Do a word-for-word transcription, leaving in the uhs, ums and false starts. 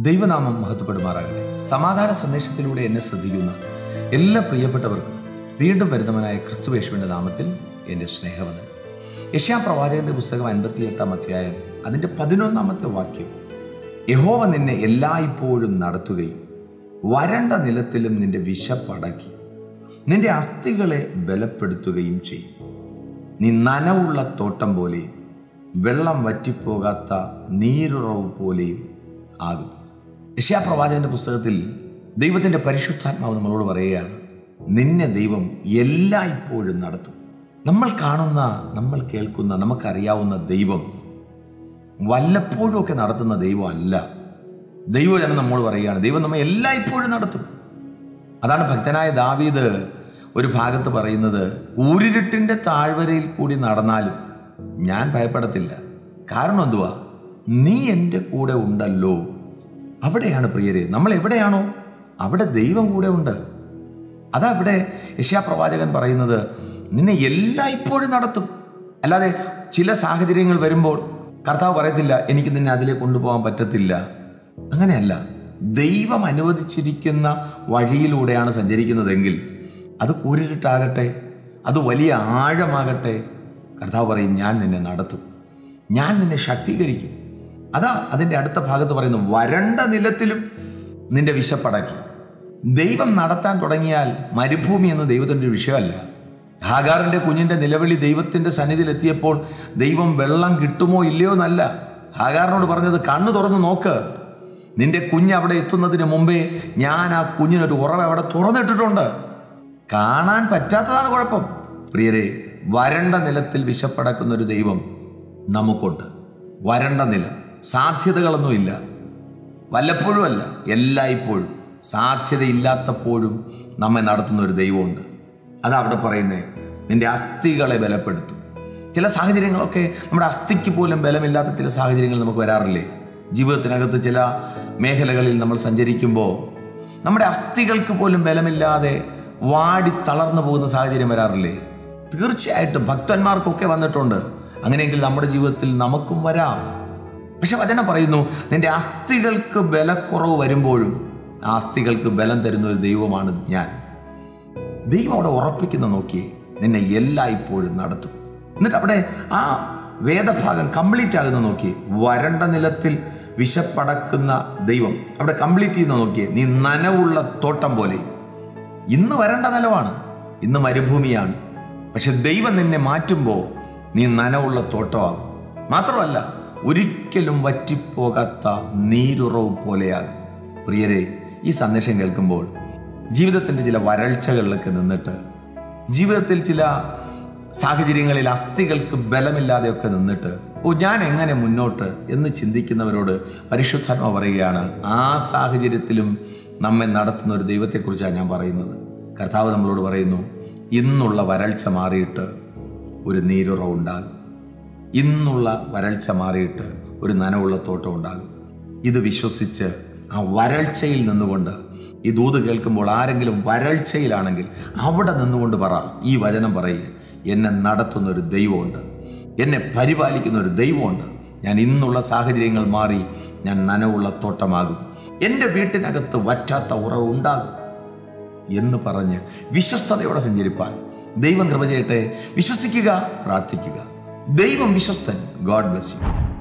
ദൈവനാമം മഹത്വപ്പെടുമാറാകട്ടെ. സമാധാന സന്ദേശത്തിലൂടെ എന്നെ ശ്രദ്ധിക്കുന്ന എല്ലാ പ്രിയപ്പെട്ടവർക്കും വീണ്ടും വരുന്നവനായ ക്രിസ്തുയേശുവിൻ്റെ നാമത്തിൽ എൻ്റെ സ്നേഹവന്ദനം. യെശയ്യാ പ്രവാചകന്റെ പുസ്തകം അൻപത്തി എട്ടാം അധ്യായം അതിൻ്റെ പതിനൊന്നാമത്തെ വാക്യം, യഹോവ നിന്നെ എല്ലായ്പ്പോഴും നടത്തുകയും വരണ്ട നിലത്തിലും നിന്റെ വിശപ്പടക്കി നിന്റെ അസ്ഥികളെ ബലപ്പെടുത്തുകയും ചെയ്യും. നീ നനവുള്ള തോട്ടം പോലെയും വെള്ളം വറ്റിപ്പോകാത്ത നീരുറവ് പോലെയും ആകും. യെശയ്യാ പ്രവാചകന്റെ പുസ്തകത്തിൽ ദൈവത്തിൻ്റെ പരിശുദ്ധാത്മാവ് നമ്മളോട് പറയുകയാണ്, നിന്നെ ദൈവം എല്ലായ്പ്പോഴും നടത്തും. നമ്മൾ കാണുന്ന, നമ്മൾ കേൾക്കുന്ന, നമുക്കറിയാവുന്ന ദൈവം വല്ലപ്പോഴും ഒക്കെ നടത്തുന്ന ദൈവം അല്ല. ദൈവജനം നമ്മോട് പറയുകയാണ്, ദൈവം നമ്മെ എല്ലായ്പ്പോഴും നടത്തും. അതാണ് ഭക്തനായ ദാവീദ് ഒരു ഭാഗത്ത് പറയുന്നത്, കൂരിരുട്ടിൻ്റെ താഴ്വരയിൽ കൂടി നടന്നാലും ഞാൻ ഭയപ്പെടത്തില്ല. കാരണം എന്തുവാ? നീ എൻ്റെ കൂടെ ഉണ്ടല്ലോ. അവിടെയാണ് പ്രിയരെ, നമ്മൾ എവിടെയാണോ അവിടെ ദൈവം കൂടെ ഉണ്ട്. അതാ ഇവിടെ യെശയ്യാ പ്രവാചകൻ പറയുന്നത്, നിന്നെ എല്ലായ്പ്പോഴും നടത്തും. അല്ലാതെ ചില സാഹചര്യങ്ങൾ വരുമ്പോൾ കർത്താവ് പറയത്തില്ല, എനിക്ക് നിന്നെ അതിലേക്ക് കൊണ്ടുപോകാൻ പറ്റത്തില്ല. അങ്ങനെയല്ല. ദൈവം അനുവദിച്ചിരിക്കുന്ന വഴിയിലൂടെയാണ് സഞ്ചരിക്കുന്നതെങ്കിൽ അത് കൂരിരുട്ടാകട്ടെ, അത് വലിയ ആഴമാകട്ടെ, കർത്താവ് പറയും, ഞാൻ നിന്നെ നടത്തും, ഞാൻ നിന്നെ ശക്തീകരിക്കും. അതാ അതിൻ്റെ അടുത്ത ഭാഗത്ത് പറയുന്നു, വരണ്ട നിലത്തിലും നിന്റെ വിശപ്പടക്കി. ദൈവം നടത്താൻ തുടങ്ങിയാൽ മരുഭൂമി എന്ന ദൈവത്തിൻ്റെ ഒരു വിഷയമല്ല. ഹാഗാറിൻ്റെ കുഞ്ഞിൻ്റെ നിലവിളി ദൈവത്തിൻ്റെ സന്നിധിയിൽ എത്തിയപ്പോൾ ദൈവം വെള്ളം കിട്ടുമോ ഇല്ലയോ എന്നല്ല ഹാഗാറിനോട് പറഞ്ഞത്, കണ്ണു തുറന്ന് നോക്ക്, നിന്റെ കുഞ്ഞ് അവിടെ എത്തുന്നതിന് മുമ്പേ ഞാൻ ആ കുഞ്ഞിനൊരു ഉറവ അവിടെ തുറന്നിട്ടിട്ടുണ്ട്. കാണാൻ പറ്റാത്തതാണ് കുഴപ്പം. പ്രിയരെ, വരണ്ട നിലത്തിൽ വിശപ്പടക്കുന്ന ഒരു ദൈവം നമുക്കുണ്ട്. വരണ്ട നിലം, സാധ്യതകളൊന്നുമില്ല, വല്ലപ്പോഴും അല്ല, എല്ലായ്പ്പോഴും, സാധ്യതയില്ലാത്തപ്പോഴും നമ്മെ നടത്തുന്ന ഒരു ദൈവമുണ്ട്. അതവിടെ പറയുന്നത്, നിന്റെ അസ്ഥികളെ ബലപ്പെടുത്തും. ചില സാഹചര്യങ്ങളൊക്കെ നമ്മുടെ അസ്ഥിക്ക് പോലും ബലമില്ലാത്ത ചില സാഹചര്യങ്ങൾ നമുക്ക് വരാറില്ലേ? ജീവിതത്തിനകത്ത് ചില മേഖലകളിൽ നമ്മൾ സഞ്ചരിക്കുമ്പോൾ നമ്മുടെ അസ്ഥികൾക്ക് പോലും ബലമില്ലാതെ വാടി തളർന്നു പോകുന്ന സാഹചര്യം വരാറില്ലേ? തീർച്ചയായിട്ടും ഭക്തന്മാർക്കൊക്കെ വന്നിട്ടുണ്ട്. അങ്ങനെയെങ്കിൽ നമ്മുടെ ജീവിതത്തിൽ നമുക്കും വരാം. പക്ഷെ വചനം പറയുന്നു, നിന്റെ അസ്ഥികൾക്ക് ബലക്കുറവ് വരുമ്പോഴും ആ അസ്ഥികൾക്ക് ബലം തരുന്ന ഒരു ദൈവമാണ് ഞാൻ. ദൈവം അവിടെ ഉറപ്പിക്കുന്ന, നോക്കിയേ, നിന്നെ എല്ലായ്പ്പോഴും നടത്തും. എന്നിട്ട് അവിടെ ആ വേദഭാഗം കംപ്ലീറ്റ് ആകുന്ന നോക്കിയേ, വരണ്ട നിലത്തിൽ വിശപ്പടക്കുന്ന ദൈവം അവിടെ കംപ്ലീറ്റ് ചെയ്യുന്ന നോക്കിയേ, നീ നനവുള്ള തോട്ടം പോലെ. ഇന്ന് വരണ്ട നിലമാണ്, ഇന്ന് മരുഭൂമിയാണ്. പക്ഷെ ദൈവം നിന്നെ മാറ്റുമ്പോൾ നീ നനവുള്ള തോട്ടമാകും. മാത്രമല്ല, ഒരിക്കലും വറ്റിപ്പോകാത്ത നീരുറവ് പോലെയാകും. പ്രിയരെ, ഈ സന്ദേശം കേൾക്കുമ്പോൾ ജീവിതത്തിൻ്റെ ചില വരൾച്ചകളിലൊക്കെ നിന്നിട്ട്, ജീവിതത്തിൽ ചില സാഹചര്യങ്ങളിൽ അസ്ഥികൾക്ക് ബലമില്ലാതെയൊക്കെ നിന്നിട്ട്, ഓ ഞാൻ എങ്ങനെ മുന്നോട്ട് എന്ന് ചിന്തിക്കുന്നവരോട് പരിശുദ്ധാത്മാവ് പറയുകയാണ്, ആ സാഹചര്യത്തിലും നമ്മെ നടത്തുന്ന ഒരു ദൈവത്തെക്കുറിച്ചാണ് ഞാൻ പറയുന്നത്. കർത്താവ് നമ്മളോട് പറയുന്നു, ഇന്നുള്ള വരൾച്ച മാറിയിട്ട് ഒരു നീരുറവ് ഉണ്ടാകും. ഇന്നുള്ള വരൾച്ച മാറിയിട്ട് ഒരു നനവുള്ള തോട്ടം ഉണ്ടാകും. ഇത് വിശ്വസിച്ച് ആ വരൾച്ചയിൽ നിന്നുകൊണ്ട് ഈ ദൂത് കേൾക്കുമ്പോൾ ആരെങ്കിലും വരൾച്ചയിലാണെങ്കിൽ അവിടെ നിന്നുകൊണ്ട് പറ, ഈ വചനം പറയുക, എന്നെ നടത്തുന്ന ഒരു ദൈവമുണ്ട്, എന്നെ പരിപാലിക്കുന്ന ഒരു ദൈവമുണ്ട്. ഞാൻ ഇന്നുള്ള സാഹചര്യങ്ങൾ മാറി ഞാൻ നനവുള്ള തോട്ടമാകും, എൻ്റെ വീട്ടിനകത്ത് വറ്റാത്ത ഉറവ് ഉണ്ടാകും എന്ന് പറഞ്ഞ് വിശ്വസ്തയോടെ സഞ്ചരിപ്പാൻ ദൈവം കൃപ ചെയ്യട്ടെ. വിശ്വസിക്കുക, പ്രാർത്ഥിക്കുക. ദൈവം വിശ്വസ്തൻ. God bless U.